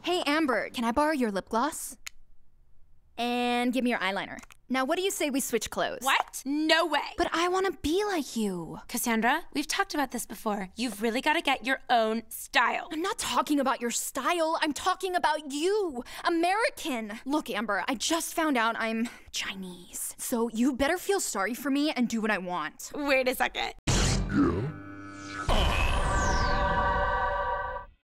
Hey, Amber, can I borrow your lip gloss? And give me your eyeliner. Now, what do you say we switch clothes? What? No way. But I want to be like you. Cassandra, we've talked about this before. You've really got to get your own style. I'm not talking about your style. I'm talking about you. American. Look, Amber, I just found out I'm Chinese. So you better feel sorry for me and do what I want. Wait a second.